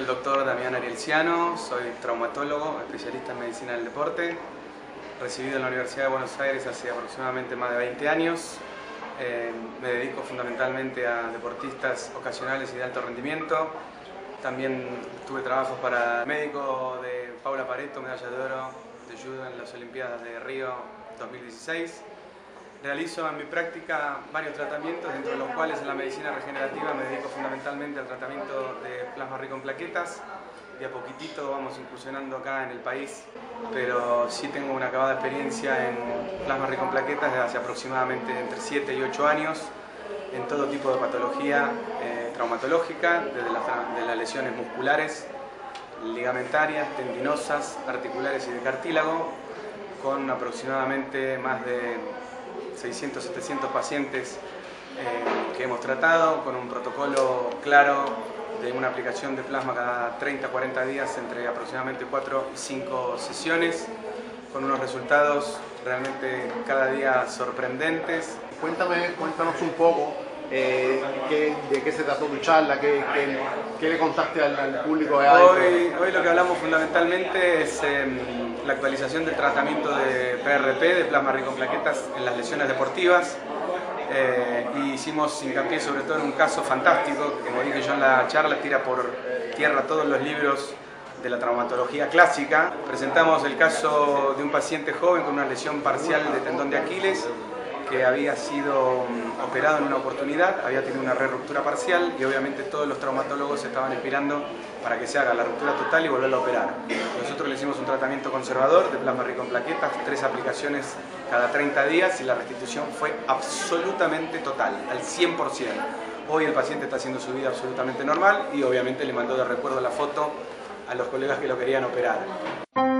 el doctor Damián Arielciano, soy traumatólogo, especialista en medicina del deporte, recibido en la Universidad de Buenos Aires hace aproximadamente más de 20 años. Me dedico fundamentalmente a deportistas ocasionales y de alto rendimiento. También tuve trabajos para médico de Paula Pareto, medalla de oro de judo en las Olimpiadas de Río 2016. Realizo en mi práctica varios tratamientos, dentro de los cuales en la medicina regenerativa me dedico fundamentalmente al tratamiento de plasma rico en plaquetas. De a poquitito vamos incursionando acá en el país, pero sí tengo una acabada experiencia en plasma rico en plaquetas desde hace aproximadamente entre 7 y 8 años, en todo tipo de patología traumatológica, desde las lesiones musculares, ligamentarias, tendinosas, articulares y de cartílago, con aproximadamente más de 600-700 pacientes que hemos tratado, con un protocolo claro de una aplicación de plasma cada 30-40 días entre aproximadamente 4 y 5 sesiones, con unos resultados realmente cada día sorprendentes. Cuéntanos un poco de qué se trató tu charla, qué le contaste al público de ADIPRO. Hoy lo que hablamos fundamentalmente es la actualización del tratamiento de PRP, de plasma rico en plaquetas, en las lesiones deportivas. Y hicimos hincapié sobre todo en un caso fantástico, que como dije yo en la charla, tira por tierra todos los libros de la traumatología clásica. Presentamos el caso de un paciente joven con una lesión parcial de tendón de Aquiles, que había sido operado en una oportunidad, había tenido una ruptura parcial y obviamente todos los traumatólogos estaban esperando para que se haga la ruptura total y volverlo a operar. Nosotros le hicimos un tratamiento conservador de plasma rico en plaquetas, 3 aplicaciones cada 30 días y la restitución fue absolutamente total, al 100%. Hoy el paciente está haciendo su vida absolutamente normal y obviamente le mandó de recuerdo la foto a los colegas que lo querían operar.